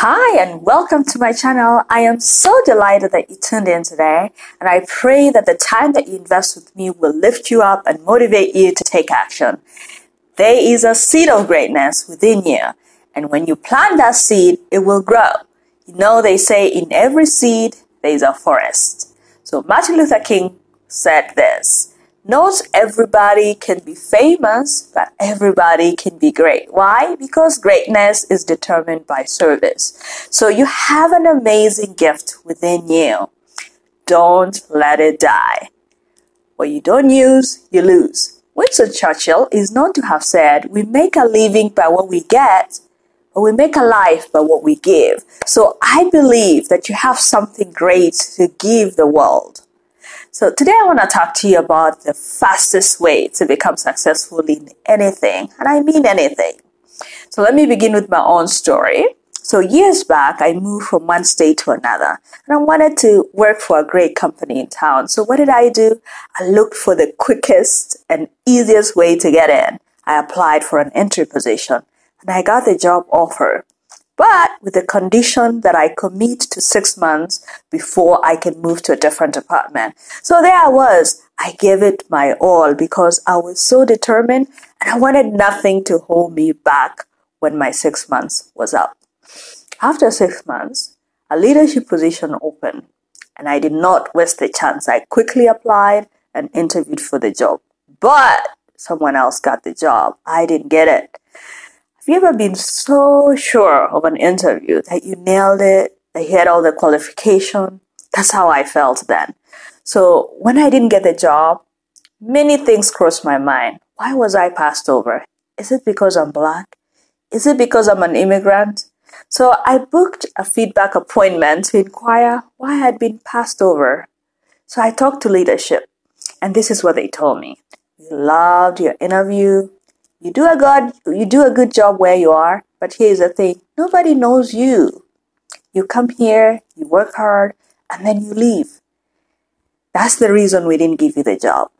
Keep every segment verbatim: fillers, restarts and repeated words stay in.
Hi and welcome to my channel. I am so delighted that you tuned in today, and I pray that the time that you invest with me will lift you up and motivate you to take action. There is a seed of greatness within you, and when you plant that seed, it will grow. You know, they say in every seed, there is a forest. So Martin Luther King said this: not everybody can be famous, but everybody can be great. Why? Because greatness is determined by service. So you have an amazing gift within you. Don't let it die. What you don't use, you lose. Winston Churchill is known to have said, "We make a living by what we get, but we make a life by what we give." So I believe that you have something great to give the world. So today I want to talk to you about the fastest way to become successful in anything, and I mean anything. So let me begin with my own story. So years back, I moved from one state to another, and I wanted to work for a great company in town. So what did I do? I looked for the quickest and easiest way to get in. I applied for an entry position, and I got the job offer, but with the condition that I commit to six months before I can move to a different department. So there I was. I gave it my all because I was so determined, and I wanted nothing to hold me back when my six months was up. After six months, a leadership position opened, and I did not waste the chance. I quickly applied and interviewed for the job, but someone else got the job. I didn't get it. Have you ever been so sure of an interview that you nailed it, that you had all the qualification? That's how I felt then. So when I didn't get the job, many things crossed my mind. Why was I passed over? Is it because I'm Black? Is it because I'm an immigrant? So I booked a feedback appointment to inquire why I had been passed over. So I talked to leadership, and this is what they told me. We loved your interview. You do a good, you do a good job where you are, but here's the thing: nobody knows you. You come here, you work hard, and then you leave. That's the reason we didn't give you the job.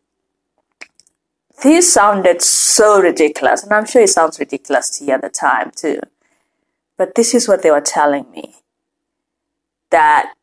This sounded so ridiculous, and I'm sure it sounds ridiculous to you at the time too. But this is what they were telling me: that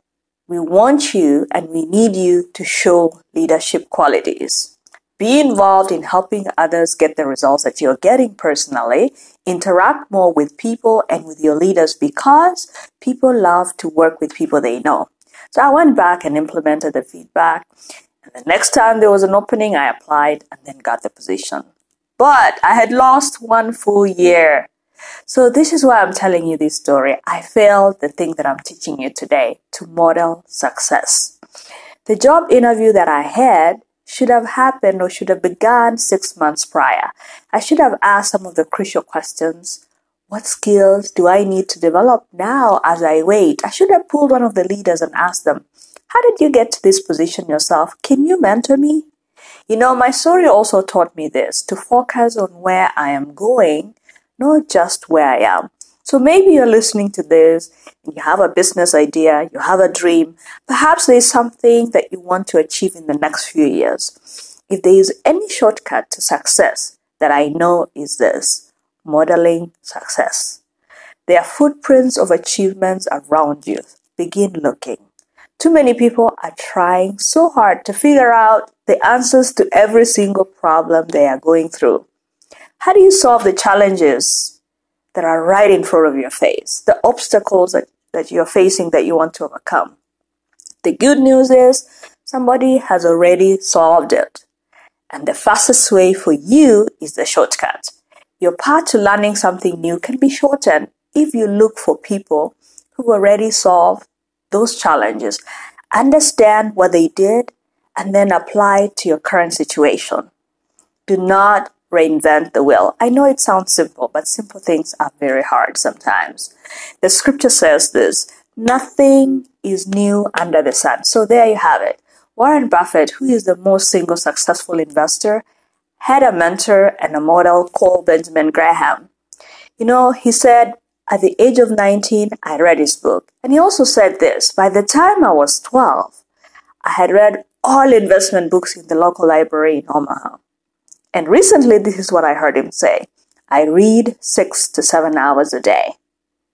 we want you and we need you to show leadership qualities. Be involved in helping others get the results that you're getting personally. Interact more with people and with your leaders, because people love to work with people they know. So I went back and implemented the feedback. And the next time there was an opening, I applied and then got the position. But I had lost one full year. So this is why I'm telling you this story. I failed the thing that I'm teaching you today, to model success. The job interview that I had should have happened or should have begun six months prior. I should have asked some of the crucial questions. What skills do I need to develop now as I wait? I should have pulled one of the leaders and asked them, how did you get to this position yourself? Can you mentor me? You know, my story also taught me this: to focus on where I am going, not just where I am. So maybe you're listening to this and you have a business idea, you have a dream. Perhaps there's something that you want to achieve in the next few years. If there is any shortcut to success that I know, is this: modeling success. There are footprints of achievements around you. Begin looking. Too many people are trying so hard to figure out the answers to every single problem they are going through. How do you solve the challenges that are right in front of your face, the obstacles that, that you're facing that you want to overcome? The good news is somebody has already solved it. And the fastest way for you is the shortcut. Your path to learning something new can be shortened if you look for people who already solved those challenges, understand what they did, and then apply it to your current situation. Do not reinvent the wheel. I know it sounds simple, but simple things are very hard sometimes. The scripture says this: nothing is new under the sun. So there you have it. Warren Buffett, who is the most single successful investor, had a mentor and a model called Benjamin Graham. You know, he said, at the age of nineteen, I read his book. And he also said this: by the time I was twelve, I had read all investment books in the local library in Omaha. And recently, this is what I heard him say: I read six to seven hours a day.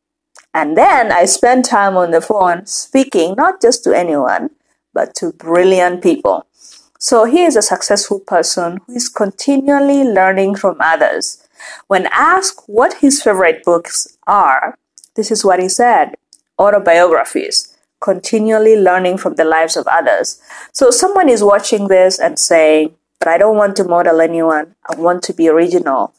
And then I spend time on the phone speaking not just to anyone, but to brilliant people. So he is a successful person who is continually learning from others. When asked what his favorite books are, this is what he said: autobiographies, continually learning from the lives of others. So someone is watching this and saying, but I don't want to model anyone. I want to be original.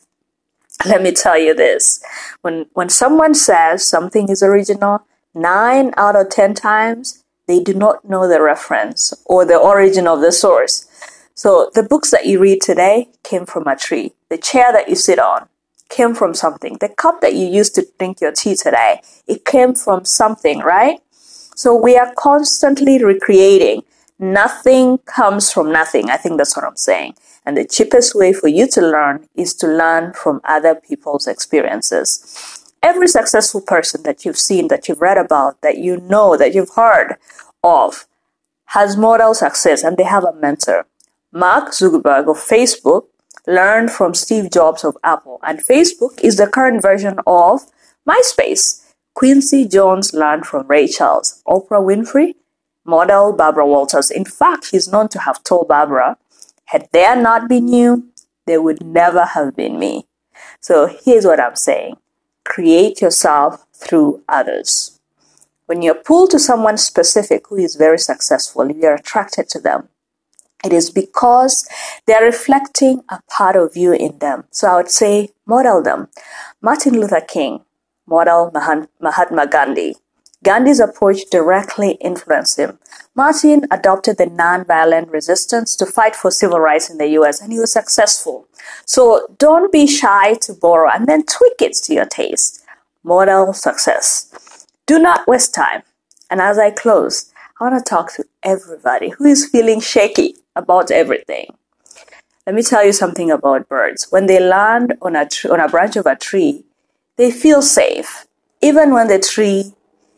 Let me tell you this. When, when someone says something is original, nine out of ten times, they do not know the reference or the origin of the source. So the books that you read today came from a tree. The chair that you sit on came from something. The cup that you used to drink your tea today, it came from something, right? So we are constantly recreating. Nothing comes from nothing. I think that's what I'm saying. And the cheapest way for you to learn is to learn from other people's experiences. Every successful person that you've seen, that you've read about, that you know, that you've heard of, has model success, and they have a mentor. Mark Zuckerberg of Facebook learned from Steve Jobs of Apple, and Facebook is the current version of MySpace. Quincy Jones learned from Ray Charles. Oprah Winfrey, model Barbara Walters. In fact, he's known to have told Barbara, had there not been you, there would never have been me. So here's what I'm saying. Create yourself through others. When you're pulled to someone specific who is very successful, you're attracted to them, it is because they're reflecting a part of you in them. So I would say model them. Martin Luther King, model Mahatma Gandhi. Gandhi's approach directly influenced him. Martin adopted the nonviolent resistance to fight for civil rights in the U S, and he was successful. So don't be shy to borrow and then tweak it to your taste. Model success. Do not waste time. And as I close, I want to talk to everybody who is feeling shaky about everything. Let me tell you something about birds. When they land on a, tr- on a branch of a tree, they feel safe, even when the tree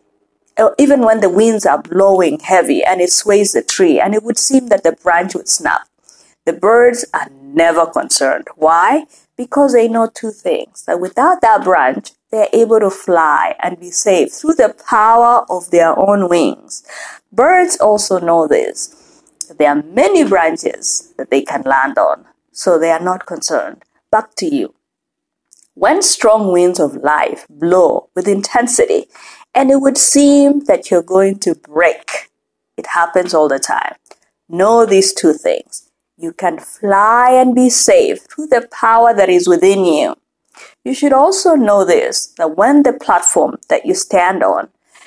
Even when the winds are blowing heavy and it sways the tree and it would seem that the branch would snap, the birds are never concerned. Why? Because they know two things: that without that branch, they're able to fly and be safe through the power of their own wings. Birds also know this. There are many branches that they can land on, so they are not concerned. Back to you. When strong winds of life blow with intensity, and it would seem that you're going to break, it happens all the time. Know these two things. You can fly and be safe through the power that is within you. You should also know this, that when the platform that you stand on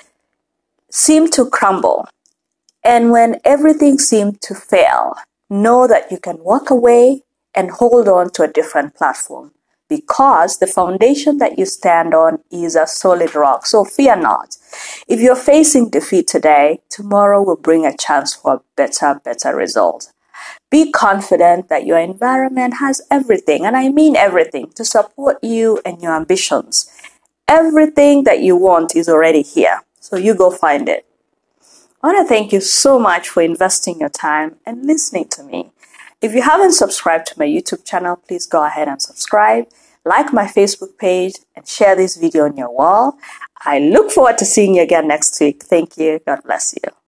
seems to crumble, and when everything seems to fail, know that you can walk away and hold on to a different platform, because the foundation that you stand on is a solid rock. So fear not. If you're facing defeat today, tomorrow will bring a chance for a better, better result. Be confident that your environment has everything, and I mean everything, to support you and your ambitions. Everything that you want is already here, so you go find it. I want to thank you so much for investing your time and listening to me. If you haven't subscribed to my YouTube channel, please go ahead and subscribe, like my Facebook page, and share this video on your wall. I look forward to seeing you again next week. Thank you. God bless you.